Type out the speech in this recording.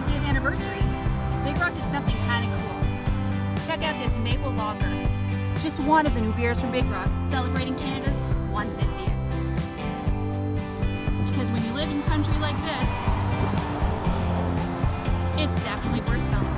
50th anniversary, Big Rock did something kind of cool. Check out this maple lager. Just one of the new beers from Big Rock, celebrating Canada's 150th. Because when you live in country like this, it's definitely worth celebrating.